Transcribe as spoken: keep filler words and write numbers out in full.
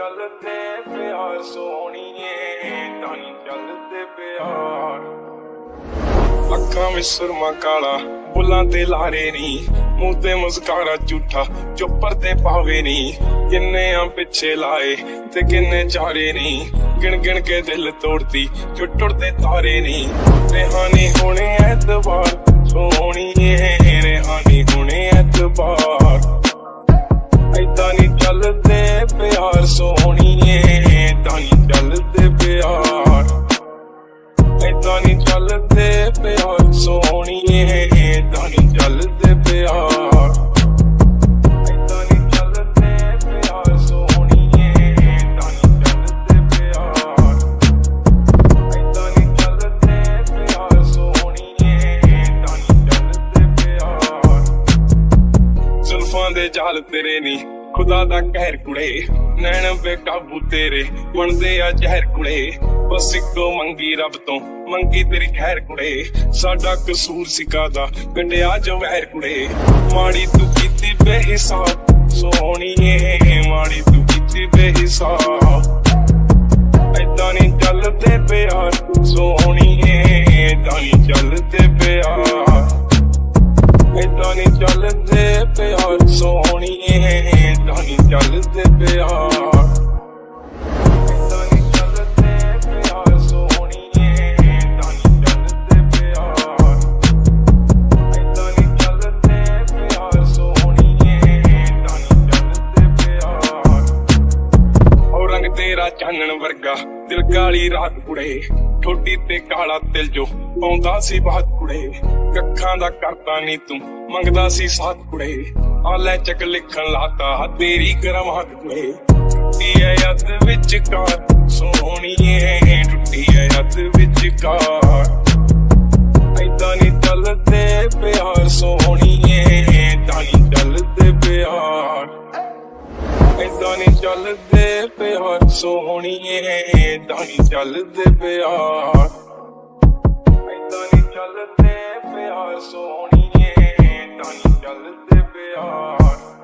चलते प्यार सोहणीए तां नी चलते प्यार। अखां विच सुरमा काला बुलां ते लारे नी, मूंह ते मुस्कारा झूठा जो पर्दे पावे नी। किन्ने आ पिछे लाए ते किन्ने चारे नी, गिन गिन के दिल तोड़ती जो टुटदे तारे नी। रेहानी होने ऐतबार सोहणीए, रेहानी होने ऐतबार। ऐदां नी चलदे प्यार सोहणीए तां नी चलदे प्यार। ऐदां नी चलदे प्यार सोहणीए तां नी चलदे प्यार। ऐदां नी चलदे प्यार सोहणीए तां नी चलदे प्यार। ऐदां नी चलदे प्यार सोहणीए तां नी चलदे प्यार। जुल्फां दे जाल तेरे नी खुदा दा कहर कुड़े, नैन बेकाबू तेरे बनदे आ जहर कुड़े। बस इको मंगी रब तो मंगी तेरी खैर कुड़े, साडा कसूर सिकादा गंढिया जो वैर कुड़े। माड़ी तू कीती बेहिसाब सोहणीए, माड़ी तू कीती बेहिसाब। ऐदां नी चलदे प्यार सोहणीए तां नी चलदे प्यार। ऐदां नी चलदे प्यार सोहणीए तां नी चलदे प्यार। ऐदां नी चलदे प्यार सोहणीए तां नी चलदे प्यार। ऐदां नी चलदे प्यार सोहणीए तां नी चलदे प्यार। ओ रंग तेरा चानण वर्गा दिल काली रात कुड़े, ठोडी ते काला तिल जो पाउंदा सी बात कुड़े। कखां दा करता नी तू मंगदा सी साथ कुड़े, आले चक लिखन लाता तेरी करमात कुड़े। टुटी है अद विचकार सोहणीए, टुटी है अद विचकार। ऐदां नी चलदे प्यार सोहणीए तां नी चलदे प्यार। ऐदां नी चलदे प्यार सोहणीए तां नी चलदे प्यार। ऐदां नी चलदे प्यार सोहणीए तां नी चलदे प्यार।